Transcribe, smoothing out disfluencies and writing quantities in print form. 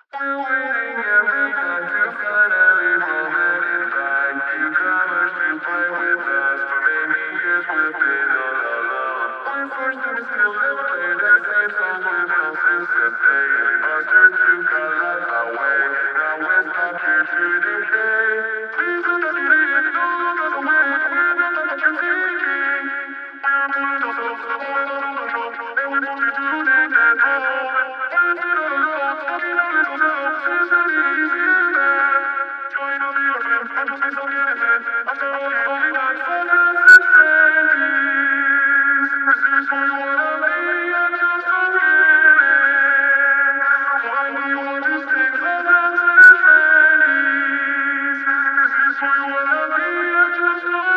We're waiting every time to finally moment in time. Newcomers to play with us. For many years we've been all alone. Our first time is still never played the same songs we've known since the day. We mustered to cut life away. Now we're stopped here to decay. Please understand it's no longer the way. We're not what you're thinking. We're pulling ourselves up, we're not on control. And we want you to take that role. We're been on the road, talking our little selves. It's not easy there. Join all your friends, and just be so innocent. After all, you've only got 4 friends and friends. This is who you wanna be, and just a feeling. Why we want to stick the friends and friends. This is who you wanna be, and just a